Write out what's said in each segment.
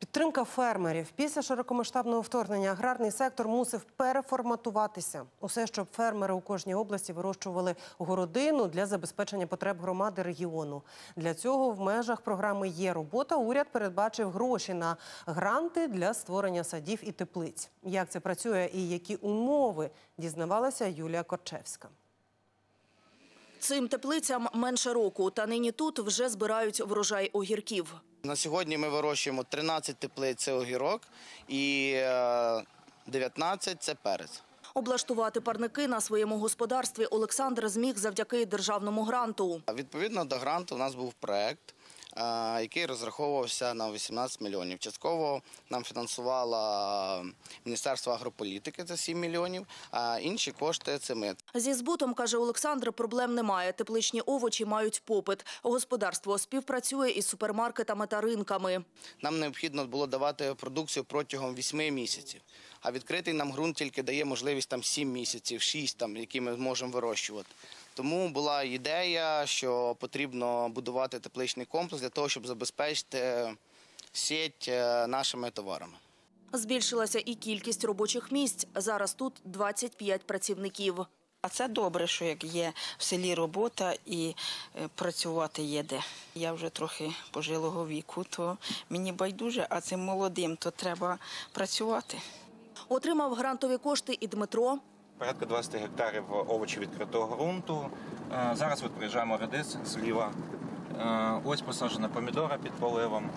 Підтримка фермерів. Після широкомасштабного вторгнення аграрний сектор мусив переформатуватися. Усе, щоб фермери у кожній області вирощували городину для забезпечення потреб громади регіону. Для цього в межах програми «Є робота» уряд передбачив гроші на гранти для створення садів і теплиць. Як це працює і які умови, дізнавалася Юлія Корчевська. Цим теплицям менше року, та нині тут вже збирають врожай огірків. На сьогодні ми вирощуємо 13 теплиць – це огірок і 19 – це перець. Облаштувати парники на своєму господарстві Олександр зміг завдяки державному гранту. Відповідно до гранту у нас був проект, який розраховувався на 18 мільйонів. Частково нам фінансувало Міністерство агрополітики – це 7 мільйонів, а інші кошти – це ми. Зі збутом, каже Олександр, проблем немає. Тепличні овочі мають попит. Господарство співпрацює із супермаркетами та ринками. Нам необхідно було давати продукцію протягом 8 місяців. А відкритий нам ґрунт тільки дає можливість 7 місяців, 6, які ми можемо вирощувати. Тому була ідея, що потрібно будувати тепличний комплекс для того, щоб забезпечити сіть нашими товарами. Збільшилася і кількість робочих місць. Зараз тут 25 працівників. А це добре, що як є в селі робота і працювати є де. Я вже трохи пожилого віку, то мені байдуже, а цим молодим то треба працювати. Отримав грантові кошти і Дмитро. Порядка 20 гектарів овочів відкритого ґрунту. Зараз приїжджаємо редис зліва. Ось посаджена помідора під поливом.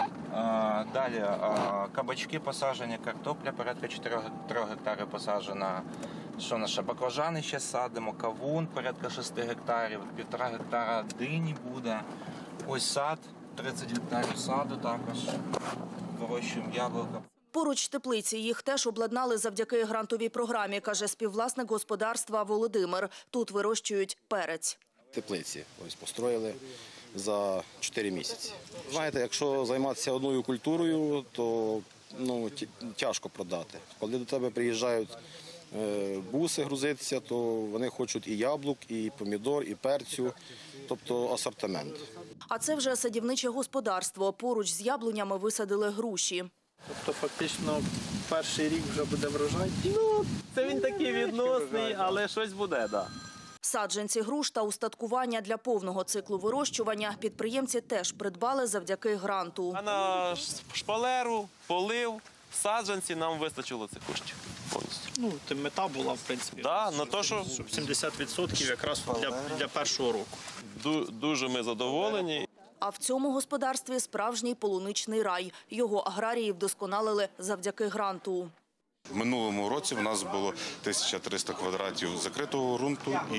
Далі кабачки посаджені, картопля порядка 4 гектарів посаджена. Що наша баклажани ще садимо, кавун порядка 6 гектарів, 1,5 гектара дині буде. Ось сад, 30 гектарів саду також. Вирощуємо яблука. Поруч теплиці їх теж обладнали завдяки грантовій програмі, каже співвласник господарства Володимир. Тут вирощують перець. Теплиці ось построїли за 4 місяці. Знаєте, якщо займатися одною культурою, то тяжко продати. Коли до тебе приїжджають буси грузитися, то вони хочуть і яблук, і помідор, і перцю, тобто асортимент. А це вже садівниче господарство. Поруч з яблунями висадили груші. Тобто фактично перший рік вже буде врожай? Це він такий відносний, але щось буде, так. Саджанці груш та устаткування для повного циклу вирощування підприємці теж придбали завдяки гранту. А на шпалеру, полив, саджанці нам вистачило цих коштів повністю. Мета була, в принципі, щоб 70% якраз для першого року. Дуже ми задоволені. А в цьому господарстві справжній полуничний рай. Його аграрії вдосконалили завдяки гранту. В минулому році в нас було 1300 квадратів закритого ґрунту і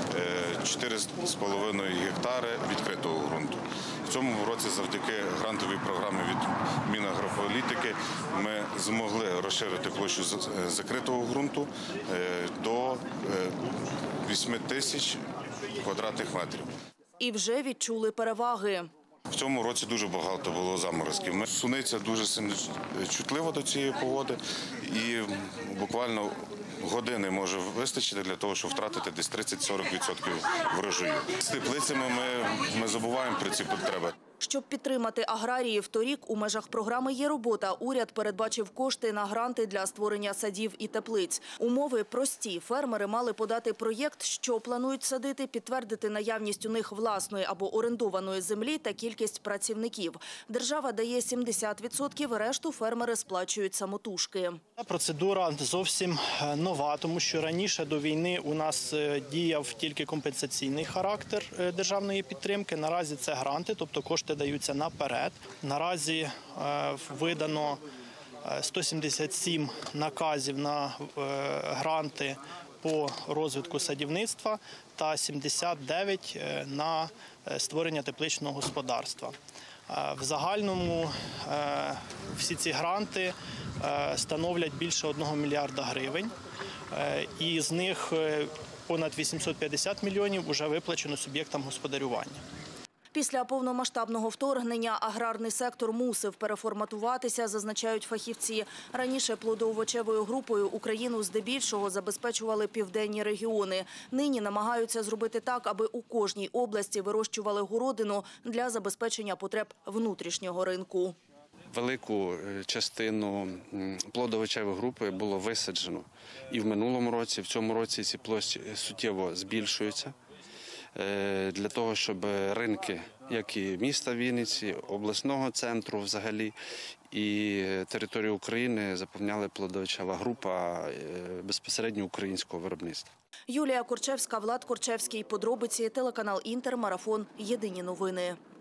4,5 гектари відкритого ґрунту. В цьому році завдяки грантовій програмі від Мінагрополітики ми змогли розширити площу закритого ґрунту до 8 тисяч квадратних метрів. І вже відчули переваги. В цьому році дуже багато було заморозків. Суниця дуже чутлива до цієї погоди і буквально години може вистачити для того, щоб втратити десь 30-40% врожаю. З теплицями ми забуваємо про ці потреби. Щоб підтримати аграріїв торік, у межах програми «Є робота» уряд передбачив кошти на гранти для створення садів і теплиць. Умови прості. Фермери мали подати проєкт, що планують садити, підтвердити наявність у них власної або орендованої землі та кількість працівників. Держава дає 70%, решту фермери сплачують самотужки. Процедура зовсім нова, тому що раніше до війни у нас діяв тільки компенсаційний характер державної підтримки. Наразі це гранти, тобто кошти даються наперед. Наразі видано 177 наказів на гранти по розвитку садівництва та 79 на створення тепличного господарства. В загальному всі ці гранти становлять більше 1 мільярда гривень, і з них понад 850 мільйонів вже виплачено суб'єктам господарювання. Після повномасштабного вторгнення аграрний сектор мусив переформатуватися, зазначають фахівці. Раніше плодоовочевою групою Україну здебільшого забезпечували південні регіони. Нині намагаються зробити так, аби у кожній області вирощували городину для забезпечення потреб внутрішнього ринку. велику частину плодово-овочевої групи було висаджено. І в минулому році, в цьому році ці площі суттєво збільшуються для того, щоб ринки, як і міста Вінниці, обласного центру взагалі, і територію України заповняли плодоовочева група безпосередньо українського виробництва. Юлія Корчевська, Влад Корчевський. Подробиці, телеканал «Інтер», марафон «Єдині новини».